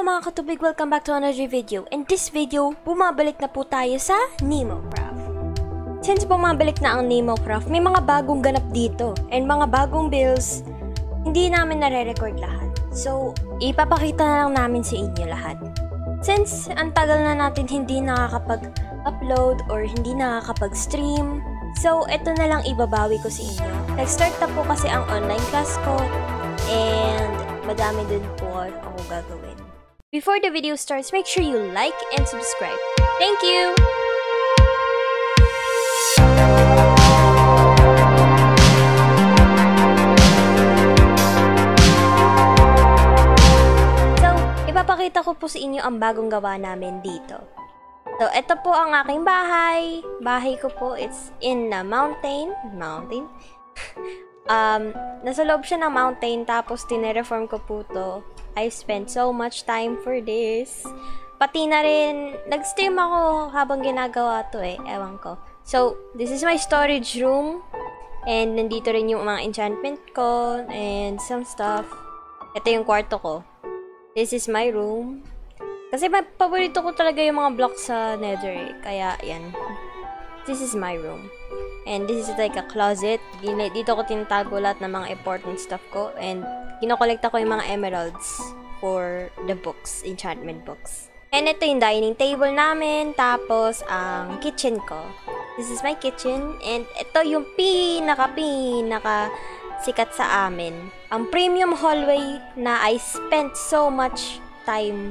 mga katubig, welcome back to another video. In this video, bumabalik na po tayo sa Nemocraft. Since bumabalik na ang Nemocraft, may mga bagong ganap dito and mga bagong builds, hindi namin nare-record lahat. So, ipapakita na lang namin sa inyo lahat. Since ang tagal na natin hindi nakakapag-upload or hindi nakakapag-stream, so ito na lang ibabawi ko sa inyo. Nag-start na po kasi ang online class ko and madami din po ako gagawin. Before the video starts, make sure you like and subscribe. Thank you! So, ipapakita ko po sa inyo ang bagong gawa namin dito. So, ito po ang aking bahay. Bahay ko po, it's in a mountain. Nasa loob siya ng mountain, tapos tinereform ko po to. I spent so much time for this. Pati na rin, nag-stream ako habang ginagawa to ewan ko. So, this is my storage room. And nandito rin yung mga enchantment ko and some stuff. Ito yung kwarto ko. This is my room. Kasi paborito ko talaga yung mga blocks sa nether kaya, yan. This is my room. And this is like a closet. Dito ko tinatago lahat ng mga important stuff ko. And kinokolekta ko yung mga emeralds for the books, enchantment books. And ito yung dining table namin. Tapos, ang kitchen ko. This is my kitchen. And ito yung pinaka sikat sa amin. Ang premium hallway na I spent so much time.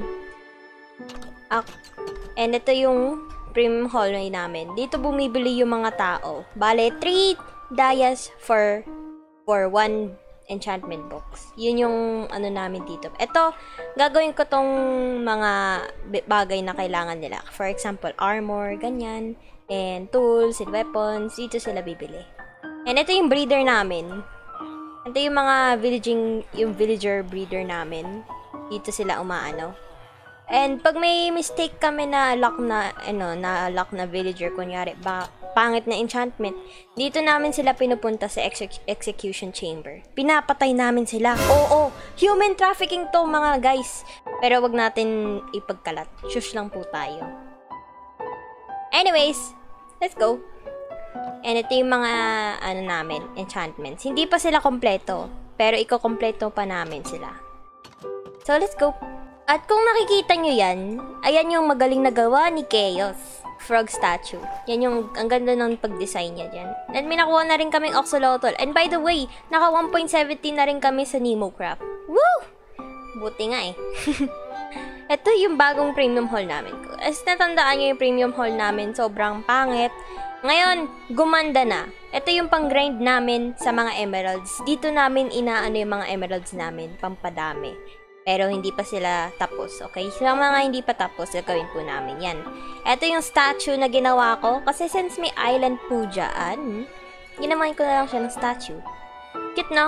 And ito yung premium hallway namin. Dito bumibili yung mga tao. Bale, 3 dayas for 1 enchantment box. Yun yung ano namin dito. Ito, gagawin ko tong mga bagay na kailangan nila. For example, armor, ganyan. And tools and weapons. Dito sila bibili. And ito yung breeder namin. Ito yung mga villager breeder namin. Dito sila umaano. And pag may mistake kami na lock na villager, kunyari pangit na enchantment, dito namin sila pinupunta sa execution chamber. Pinapatay namin sila. Oo, human trafficking to mga guys. Pero wag natin ipagkalat. Shush lang po tayo. Anyways, let's go. And ito yung mga namin, enchantments. Hindi pa sila kompleto, pero iko-kompleto pa namin sila. So let's go. At kung nakikita nyo yan, ayan yung magaling na gawa ni Chaos. Frog statue. Yan yung, ang ganda ng pag-design niya dyan. And may nakuha na rin kaming Oxolotl. And by the way, naka 1.17 na rin kami sa Nemocraft. Woo! Buti nga eh. Ito yung bagong premium hall namin. As natandaan nyo yung premium hall namin, sobrang pangit. Ngayon, gumanda na. Ito yung pang-grind namin sa mga emeralds. Dito namin inaano yung mga emeralds namin, pampadami. Pero hindi pa sila tapos, okay? Sa mga hindi pa tapos, gagawin po namin yan. Ito yung statue na ginawa ko. Kasi since may island po dyan, ginawain ko na lang siya ng statue. Cute, no?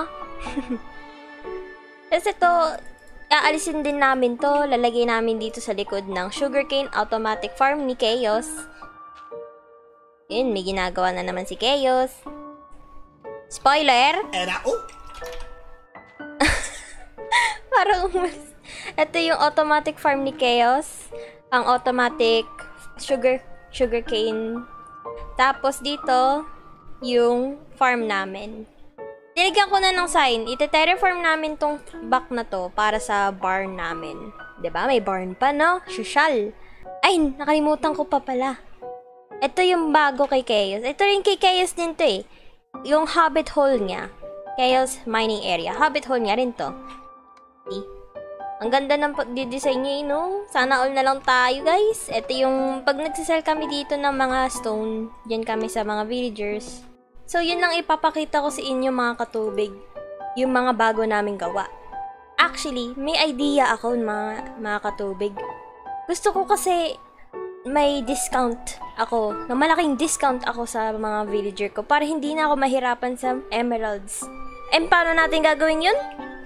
Tapos ito, aalisin din namin to. Lalagay namin dito sa likod ng sugarcane automatic farm ni Chaos. Yun, may ginagawa na naman si Chaos. Spoiler! Parang ito yung automatic farm ni Chaos. Ang automatic sugarcane. Tapos dito, yung farm namin. Dinigyan ko na ng sign. Ite-terraform namin tong back na to para sa barn namin. 'Di ba? May barn pa, no? Social. Ay, nakalimutan ko pa pala. Ito yung bago kay Chaos. Ito rin kay Chaos din to eh. Yung hobbit hole niya. Chaos mining area. Hobbit hole niya rin to. Ang ganda ng pag-design niya, no? Sana all na lang tayo, guys. Ito yung, pag nagsisell kami dito ng mga stone, dyan kami sa mga villagers. So, yun lang ipapakita ko sa inyo, mga katubig. Yung mga bago naming gawa. Actually, may idea ako, mga katubig. Gusto ko kasi may discount ako, na malaking discount ako sa mga villager ko para hindi na ako mahirapan sa emeralds. And paano natin gagawin yun?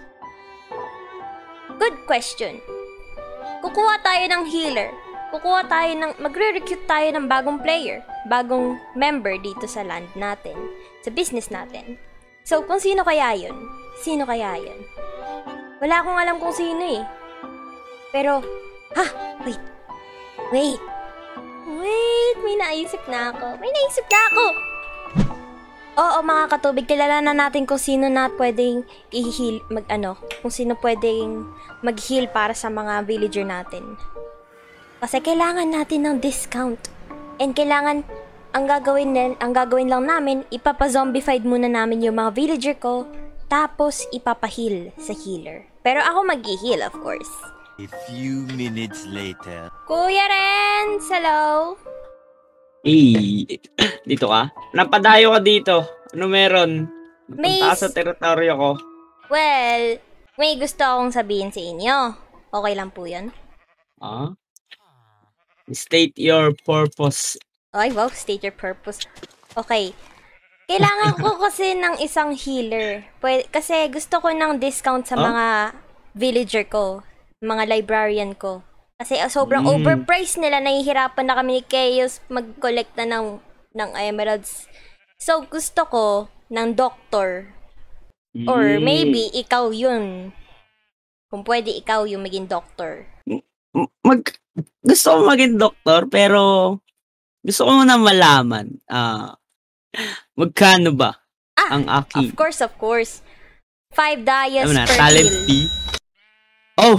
Good question. Kukuha tayo ng healer. Magre-recruit tayo ng bagong player. Bagong member dito sa land natin. Sa business natin. So, kung sino kaya yun? Wala akong alam kung sino eh. Pero, wait. Wait. Wait, may naisip na ako. Oo, mga katubig, kilala na natin kung sino na pwedeng i-heal, kung sino pwedeng mag-heal para sa mga villager natin. Kasi kailangan natin ng discount. And kailangan, ang gagawin lang namin, ipapa-zombified muna namin yung mga villager ko, tapos ipapa-heal sa healer. Pero ako mag-i-heal, of course. A few minutes later. Kuya Renz, hello? Dito ka? Napadayo ka dito. Ano meron? May- Napunta ka sa teritoryo ko. Well, may gusto akong sabihin sa inyo. Okay lang po yun? State your purpose. Ay, wow, state your purpose. Okay. Kailangan ko kasi ng isang healer. Kasi gusto ko ng discount sa mga villager ko, mga librarian ko. Kasi sobrang overpriced nila. Nahihirapan na kami ni Chaos mag-collect na ng emeralds. So, gusto ko ng doctor. Or maybe, ikaw yun. Kung pwede, ikaw yung maging doctor. Gusto ko maging doktor, pero gusto ko muna malaman, magkano ba ang aking... Of course. 5 dias per talent heal. fee? Oh!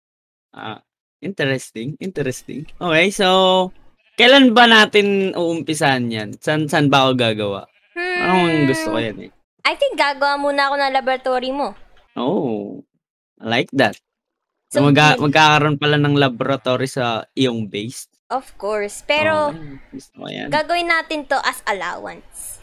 Interesting. Okay, so, kailan ba natin uumpisan yan? San ba ako gagawa? Anong gusto ko yan eh? I think gagawa muna ako ng laboratory mo. Oh, I like that. So, So, magkakaroon pala ng laboratory sa iyong base. Of course. Pero, Gusto ko yan. gagawin natin to as allowance.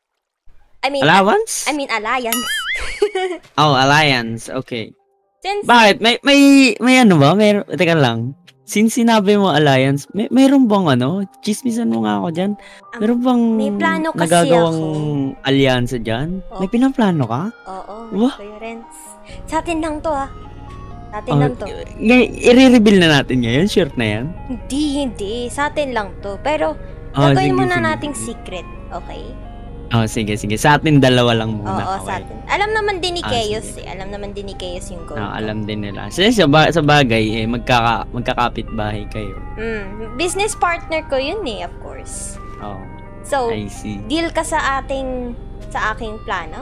Allowance? Alliance. Alliance. Okay. Since, Bakit? May ano ba? Teka lang. Since sinabi mo alliance, mayroon bang chismisan mo nga ako dyan. Meron bang may plano kasi nagagawang ako. alyansa dyan? Oh. May pinaplano ka? Oo, Wah. Kuya Renz. Sa atin lang to, Sa atin lang to. I-reveal na natin ngayon? Sure na yan? Hindi. Sa atin lang to. Pero, Oh, gagawin sige, muna sige, nating sige. secret. Okay? Sige. Sa atin dalawa lang muna. Oo, sa Okay. atin. Alam naman din ni Chaos sige. Alam naman din ni Chaos yung goal. Alam din nila. Sa bagay, magkakapit bahay kayo. Business partner ko yun of course. Oh, So, I see. deal ka sa aking plano?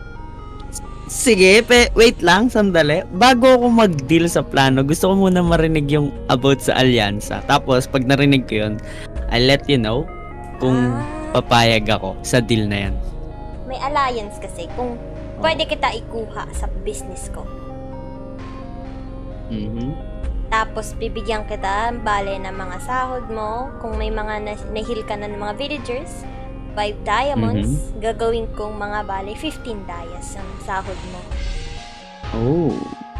Sige, wait lang, sandali. Bago ako mag-deal sa plano, gusto ko muna marinig yung about sa alyansa. Tapos, pag narinig ko yun, I'll let you know kung papayag ako sa deal na yan. May alliance kasi kung pwede kita ikuha sa business ko. Tapos, bibigyan kita bale ng mga sahod mo. Kung may mga nahil ka na ng mga villagers, 5 diamonds, gagawin kong mga bale 15 dias ang sahod mo. Oh.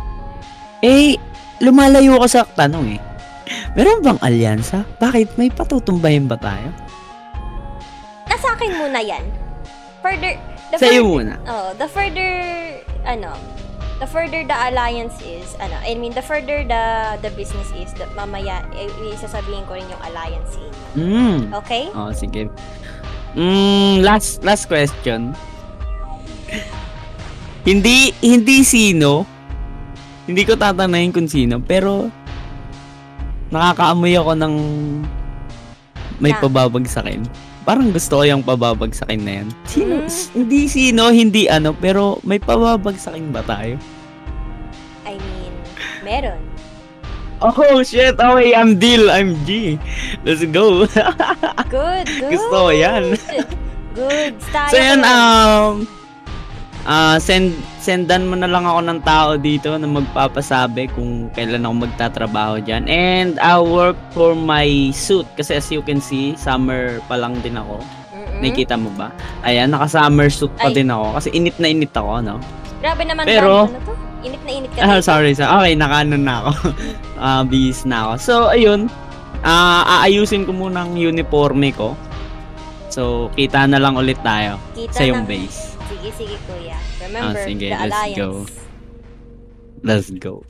Lumalayo ko sa tanong Meron bang alyansa? Bakit? May patutumbahin ba tayo? Nasa akin muna yan. Sa'yo muna. The further the alliance is, the further the business is, mamaya, isasabihin ko rin yung alliance sa inyo. Okay? Sige. Last question. Hindi sino. Hindi ko tatanayin kung sino, pero nakakaamoy ako ng may pababagsakin. Parang gusto ko yung pababagsakin na yan. Hindi sino, hindi pero may pababagsakin ba tayo? Meron. Oh shit, okay, I'm deal, I'm G. Let's go. Good. Gusto ko yan. Good. So yan, sendan mo na lang ako ng tao dito na magpapasabi kung kailan ako magtatrabaho dyan. And I'll work for my suit. Kasi as you can see, summer pa lang din ako. Nakikita mo ba? Ayan, naka-summer suit pa din ako. Kasi init na init ako, no? Grabe naman. Pero, ano to? Init na init ka. Sorry. Okay, naka-ano na ako. Bihis na ako. So, ayun. Aayusin ko muna ang uniforme ko. So, kita na lang ulit tayo sa yung base. Sige, kuya. Remember, sige, the alliance. Let's go.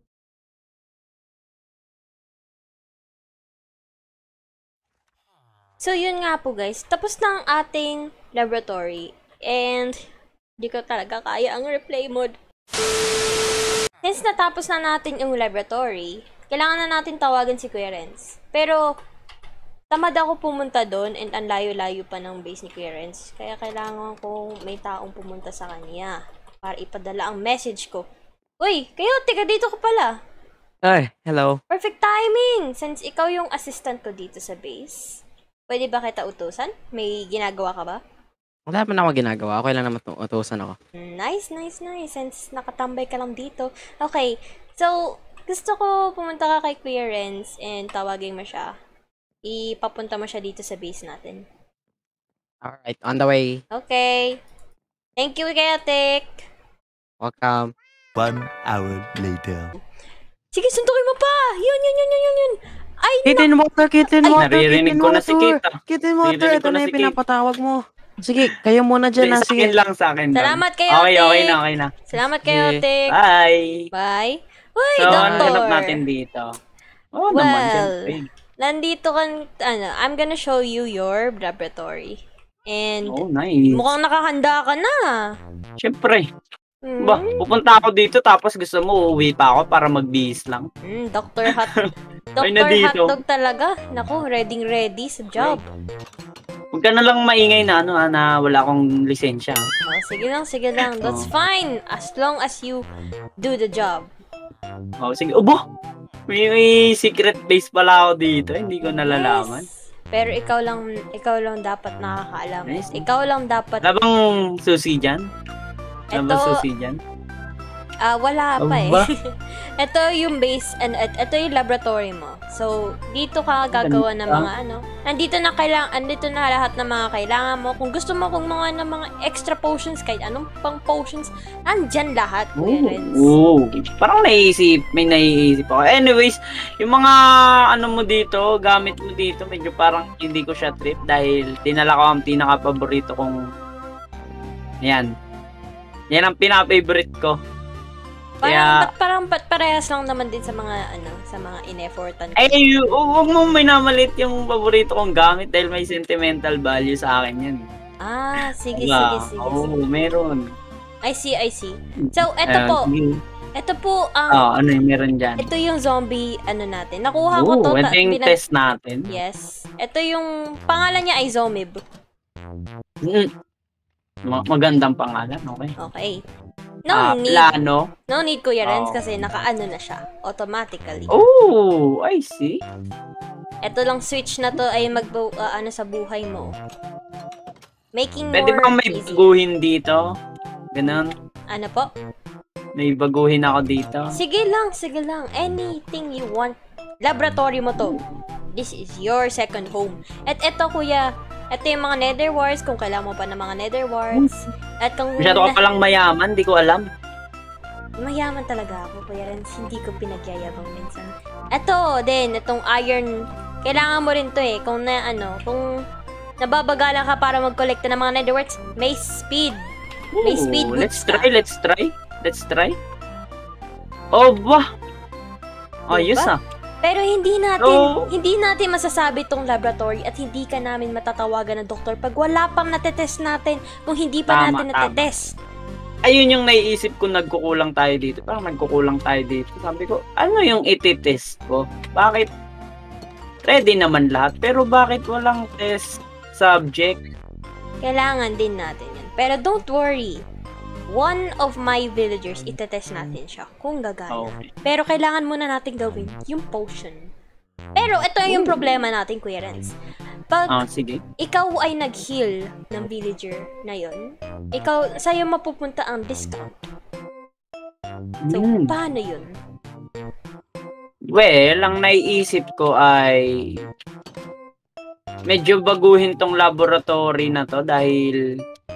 So, yun nga po guys. Tapos na ang ating laboratory. And, di ko talaga kaya ang replay mode. Since natapos na natin yung laboratory, kailangan na natin tawagan si Kuya Renz. Pero, tamad ako pumunta doon and ang layo-layo pa ng base ni Kuya Renz. Kaya kailangan ko may taong pumunta sa kanya para ipadala ang message ko. Uy, Coyote, ka dito ka pala. Ay, hello. Perfect timing! Since ikaw yung assistant ko dito sa base. Pwede ba kita utusan? May ginagawa ka ba? Wala pa na ako ginagawa. Okay lang naman utusan ako. Nice. Since nakatambay ka lang dito. Okay, so, gusto ko pumunta ka kay Kuya Renz and tawagin mo siya. Ipapunta mo siya dito sa base natin. Alright, on the way. Okay. Thank you, Kayatik. Welcome. 1 hour later. Sige, suntukin mo pa! Yun! Ay, Kitten water, kitten water, Naririnig ko na si Kate. Kitten water, Naririnig ito ko na na si yung Kate. pinapatawag mo. Sige, kayo muna dyan na. Sa Sige. akin lang, sa akin lang. Salamat, Kayotik. Okay na. Salamat, Kayotik. Bye! Bye. Uy, So, Doctor. ano hanap natin dito? Oh, naman, syempre. Nandito kan, I'm gonna show you your laboratory. And, Oh, nice. mukhang nakahanda ka na. Syempre. Hmm. Ba, pupunta ako dito tapos gusto mo uuwi pa ako para magbihis lang. Dr. Ay, na Dr. dito. Hotdog talaga. Naku, ready sa job. Huwag ka na lang maingay na na wala akong lisensya. Oh, sige lang. That's fine. As long as you do the job. Oh, sige. Ubo! May secret base pala ako dito. Hindi ko nalalaman. Yes. Pero ikaw lang dapat nakakaalam. Nice. Ikaw lang dapat, Labang susi dyan? Labang Ito- susi dyan? wala pa eh. Aba. Ito yung base, and ito yung laboratory mo. So, dito ka gagawa ng Ganda. mga andito na lahat ng mga kailangan mo. Kung gusto mo kung mga extra potions, kahit anong pang potions, andyan lahat, Kuya Renz. Oo. Parang may naiisip ako. Anyways, yung mga mo dito, gamit mo dito, medyo parang hindi ko siya trip dahil dinala ko ang pinaka-paborito kong yan. Yan ang pinaka-favorite ko. Parang parehas lang naman din sa mga in-effortan. Ay, huwag mo minamalit yung paborito kong gamit dahil may sentimental value sa akin yan. Sige. Oo, meron. I see. So, ito po ang ano yung meron dyan? ito yung zombie natin. Nakuha ko to. Ito yung test natin. Yes. Ito yung pangalan niya ay Zomib. Magandang pangalan, okay? Okay. Plano. No need, Kuya Renz, Oh. kasi nakaano na siya. Automatically. Oh, I see. Ito lang switch na to ay sa buhay mo. Making Pwede more bang may easy. baguhin dito? Ganun. Ano po? May baguhin ako dito. Sige lang. Anything you want. Laboratory mo to. This is your second home. At ito, Kuya, ito yung mga nether warts, kung kailangan mo pa ng mga nether warts. At kung Masyado ka palang mayaman, di ko alam. mayaman talaga ako, Kuya Renz. Hindi ko pinagyayabang minsan. Ito din, itong iron. Kailangan mo rin to eh. Kung nababagalan ka para mag-collect ng mga nether warts, may speed. May speed boots ka. Let's try. Oh, bah! Ayos Diba? Pero hindi natin masasabi tong laboratory at hindi ka namin matatawagan ng doktor pag wala pang natetest natin kung hindi pa natin natetest. Ayun yung naiisip ko, nagkukulang tayo dito. Parang nagkukulang tayo dito. Sabi ko, ano yung ititest ko? Bakit? Ready naman lahat, pero bakit walang test subject? Kailangan din natin yan. Pero don't worry. One of my villagers, itetest natin siya kung gagana. Okay. Pero kailangan muna natin gawin yung potion. Pero ito yung problema natin, Kuya Renz. Pag Sige. ikaw ay nag-heal ng villager na yon, sa'yo mapupunta ang discount. So, paano yun? Well, ang naiisip ko ay medyo baguhin tong laboratory na to dahil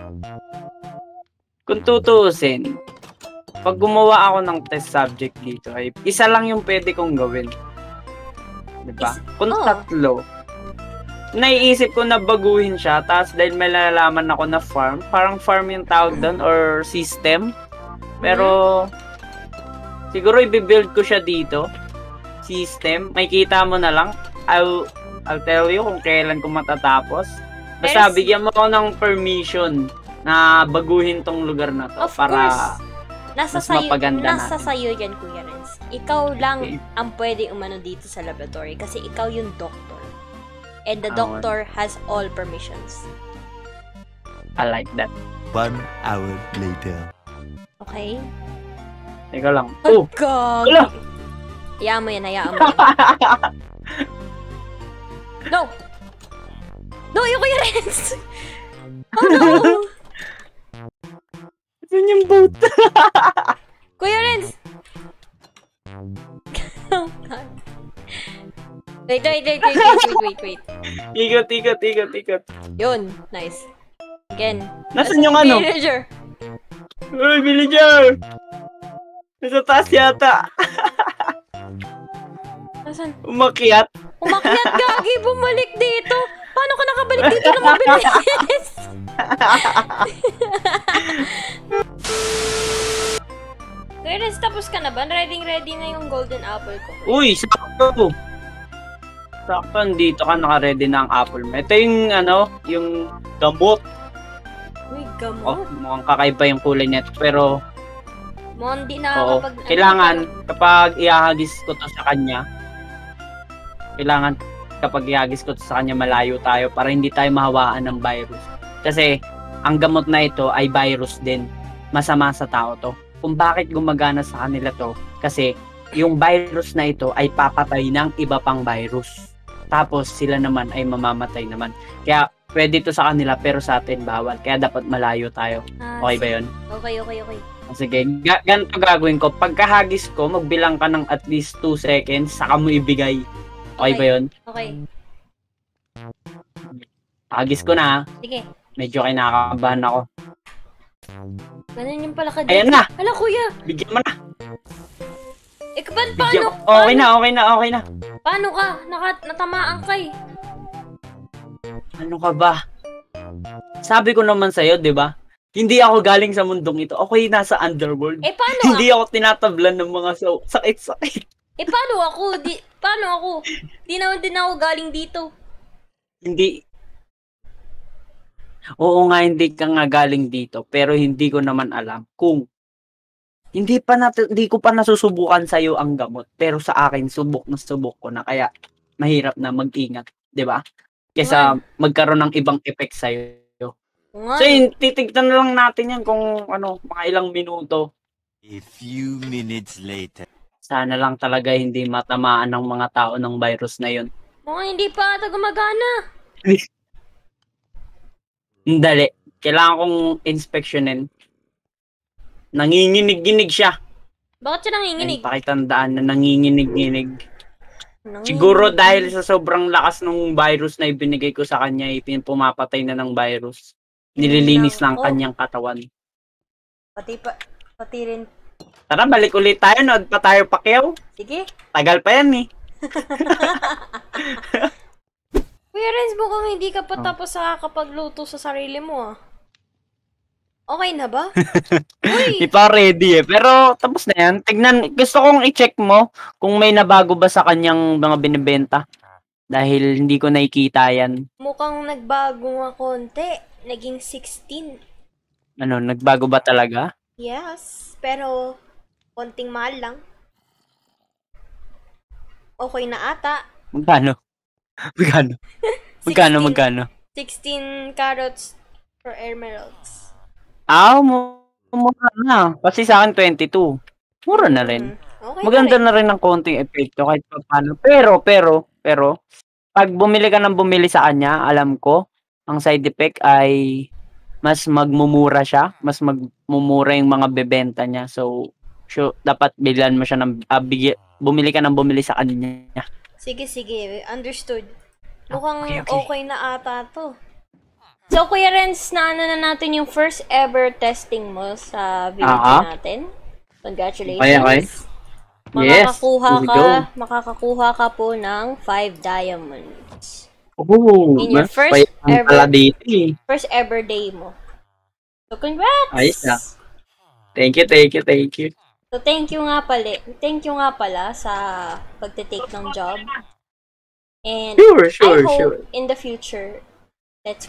kung tutuusin, pag gumawa ako ng test subject dito ay isa lang yung pwede kong gawin. Diba? Kung tatlo, naiisip ko na baguhin siya, tapos dahil may nalalaman ako na farm, parang farm yung tawag doon or system. Pero siguro i-build ko siya dito. System. May kita mo na lang. I'll tell you kung kailan ko matatapos. Basta bigyan mo ako ng permission na baguhin tong lugar na to Of para course. Nasa mas mapaganda sayo yan, Kuya Renz. ikaw lang Okay. ang pwede umano dito sa laboratory kasi ikaw yung doctor. And the Ah, doctor has all permissions. I like that. 1 hour later. Okay? Teka lang. Oh! Gagi. Wala! Hayaan mo yan, hayaan mo yan. No! No, yung Kuya Renz! Oh no! Yun yung boat. Kuya Renz! Oh God. Wait. Ikot. Yun, nice. Again. Nasaan yung ano? Villager. Uy, villager! Nasa taas yata. Nasaan? Umakyat. Umakyat, Gagi, bumalik dito. Paano ka nakabalik dito na mabilis? Kuya Renz, tapos ka na ba? Ready na yung golden apple ko. Uy, sakto. Sakto, dito ka naka-ready na ang apple mo. Ito yung, yung gamot. Uy, Oh, gamot. mukhang kakaiba yung kulay nito. Pero, Mukhang di oo, nakakapag... kailangan, kapag ihagis ko to sa kanya, malayo tayo para hindi tayo mahawaan ng virus. Kasi, ang gamot na ito ay virus din. Masama sa tao to. Kung bakit gumagana sa kanila to, kasi yung virus na ito ay papatay ng iba pang virus. Tapos sila naman ay mamamatay naman. Kaya pwede to sa kanila pero sa atin bawal. Kaya dapat malayo tayo. Okay ba yun? Okay. Sige, ganito gagawin ko. Pagkahagis ko, magbilang ka ng at least 2 seconds, saka mo ibigay. Okay ba yun? Okay. Hagis ko na. Sige. Medyo kinakabahan ako. Ganun yung pala ka Ayan na! Hala, kuya! Bigyan mo na! Paano? Bigyan mo. Okay na. Paano ka? Natamaan ka eh. Ano ka ba? Sabi ko naman sa'yo, di ba? Hindi ako galing sa mundong ito. Ako'y nasa underworld. Paano Hindi ako tinatablan ng mga sakit-sakit. paano ako? Paano ako? Di naman din ako galing dito. Hindi. Oo nga, hindi ka nga galing dito. Pero hindi ko naman alam kung hindi ko pa nasusubukan sa'yo ang gamot. Pero sa akin, subok ko na. Kaya mahirap na mag-ingat. Di ba? Kesa magkaroon ng ibang effect sa'yo. Nga. So yun, titignan na lang natin yan kung mga ilang minuto. A few minutes later. Sana lang talaga hindi matamaan ng mga tao ng virus na yun. Mukhang hindi pa ata gumagana. Dali. Kailangan kong inspeksyonin. Nanginginig-ginig siya. Bakit siya nanginginig? Ay, pakitandaan na nanginginig-ginig. Siguro dahil sa sobrang lakas ng virus na ibinigay ko sa kanya, pumapatay na ng virus. Nililinis lang kanyang katawan. Pati rin. Tara, balik ulit tayo. Nood pa tayo Pacquiao. Sige. Tagal pa yan eh. Kuya Renz, mukhang hindi ka pa tapos sa kapagluto sa sarili mo ah. Okay na ba? Uy! Hindi pa ready eh. Pero tapos na yan. Tignan, gusto kong i-check mo kung may nabago ba sa kanyang mga binibenta. Dahil hindi ko nakikita yan. Mukhang nagbago nga konti. Naging 16. Nagbago ba talaga? Yes. Pero, konting mahal lang. Okay na ata. Magkano? 16 carrots for emeralds. Mura na. Kasi sa akin 22. Mura na rin. Okay Maganda na rin ng konting epekto kahit pa paano. Pero, pag bumili ka sa kanya, alam ko, ang side effect ay mas magmumura siya. Mas magmumura yung mga bebenta niya. So, dapat bilan mo siya bumili ka sa kanya. Sige. Understood. Mukhang Okay. okay na ata to. So, Kuya Renz, na natin yung first ever testing mo sa village natin. Congratulations. Okay. Yes, here we go. Makakakuha ka po ng 5 diamonds. Oh, In your first first ever day mo. So, congrats! Ayos na. Thank you. So, thank you nga pala sa pagte-take ng job. And Sure. I hope in the future, let's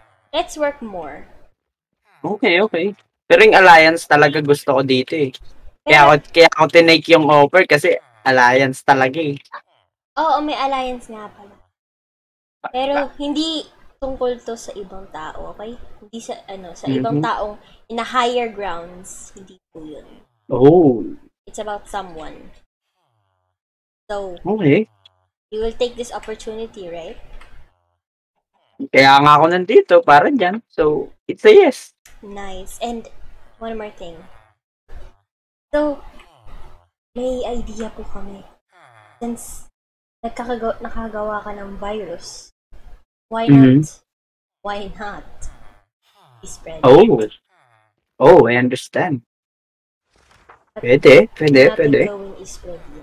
work more. Okay. Pero yung alliance talaga gusto ko dito eh. Kaya ako tinake yung offer kasi alliance talaga eh. Oo, may alliance nga pala. Pero hindi tungkol to sa ibang tao, okay? Hindi sa sa ibang taong in a higher grounds, hindi po 'yun. Oh. It's about someone. So, Okay. you will take this opportunity, right? Kaya nga ako nandito para dyan. So, it's a yes. Nice. And one more thing. So, may idea po kami. Since nakagawa ka ng virus, why not? Why not? Spread. Oh, I understand. Pwede. Gawing spread yan.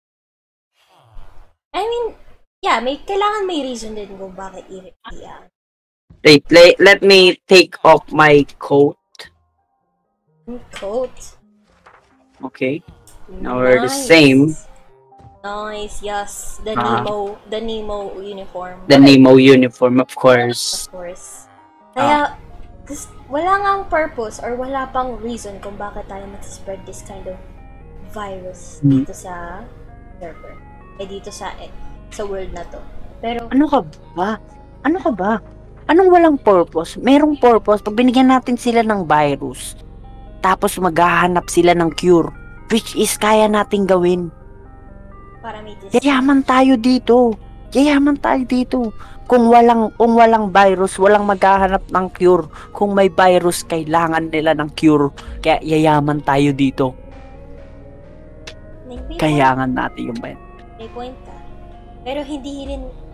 I mean, yeah, kailangan may reason din kung bakit i-react. Wait, let me take off my coat. Coat. Okay. Now we're the same. Nice, yes. The Nemo uniform. The Nemo uniform, of course. Of course. Kaya, wala nga purpose or wala pang reason kung bakit tayo mag-spread this kind of virus dito sa server. Dito sa world na to. Pero, Ano ka ba? Anong walang purpose? Merong purpose. Pag binigyan natin sila ng virus, tapos maghahanap sila ng cure, which is kaya nating gawin. para may Yayaman tayo dito. Kung walang virus, walang maghahanap ng cure. Kung may virus, kailangan nila ng cure. Kaya yayaman tayo dito. Kailangan natin yung virus. May point ka. Pero hindi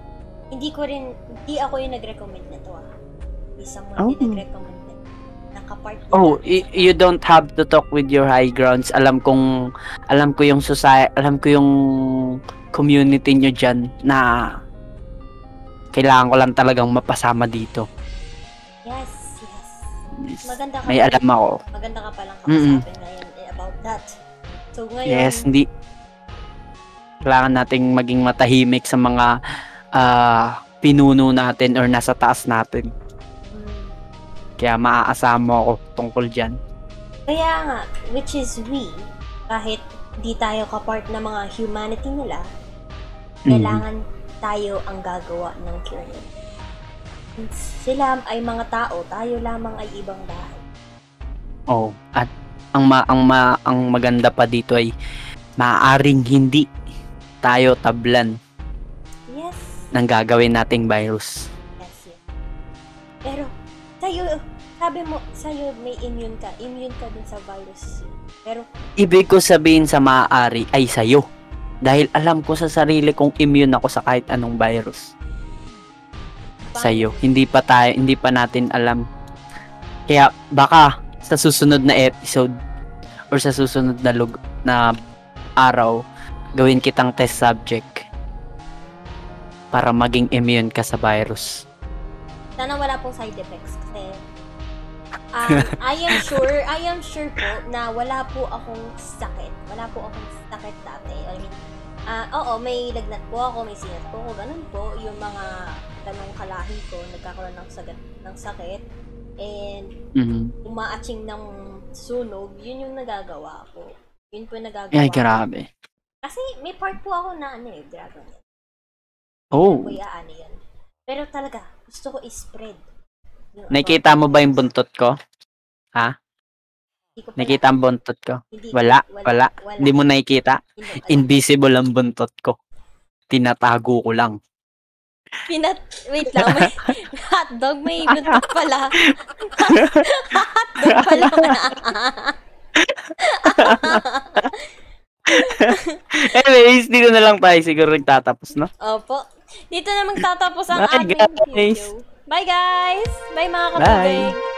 ako yung nag-recommend na to. May someone din nag-recommend na nakapart din natin. You don't have to talk with your high grounds. Alam ko yung society, alam ko yung community nyo dyan na kailangan ko lang talagang mapasama dito. Yes. Maganda ka. May alam ako. Maganda ka palang kausapin ngayon about that. So ngayon, Yes, hindi. Kailangan nating maging matahimik sa mga pinuno natin or nasa taas natin. Kaya maaasama ako tungkol dyan. Kaya nga, which is we, kahit di tayo kapart ng mga humanity nila, kailangan tayo ang gagawa ng cure nila. Sila ay mga tao, tayo lamang ay ibang bahay. Oh, at ang maganda pa dito ay maaaring hindi tayo tablan Yes. ng gagawin nating virus. Yes. Pero, sabi mo, sa'yo may immune ka dun sa virus. Pero, Ibig ko sabihin sa maaari ay sa'yo. Dahil alam ko sa sarili kong immune ako sa kahit anong virus. Sa'yo. Hindi pa natin alam. Kaya baka sa susunod na episode or sa susunod na araw, gawin kitang test subject para maging immune ka sa virus. sana wala pong side effects kasi I am sure po na wala po akong sakit. Wala po akong sakit dati. I mean, oo, may lagnat po ako, may sinat po ako, ganun po. Yung mga ganong kalahi ko, nagkakaroon ng sakit. And, umaaching ng sunog, yun yung nagagawa ko. Yun po yung nagagawa Ay, ko. grabe. Kasi may part po ako na dragon. Oh. Yan. Pero talaga, gusto ko i-spread. Nakita mo ba yung buntot ko? Ha? Nakita ang buntot ko? Wala. Hindi mo nakikita? Invisible ang buntot ko. Tinatago ko lang. Wait lang, may hotdog, may buntot pala. Hotdog pala. Anyways, dito na lang tayo siguro nagtatapos, no? Opo. Dito na magtatapos ang Bye, ating guys. video. Bye guys! Bye mga katubig!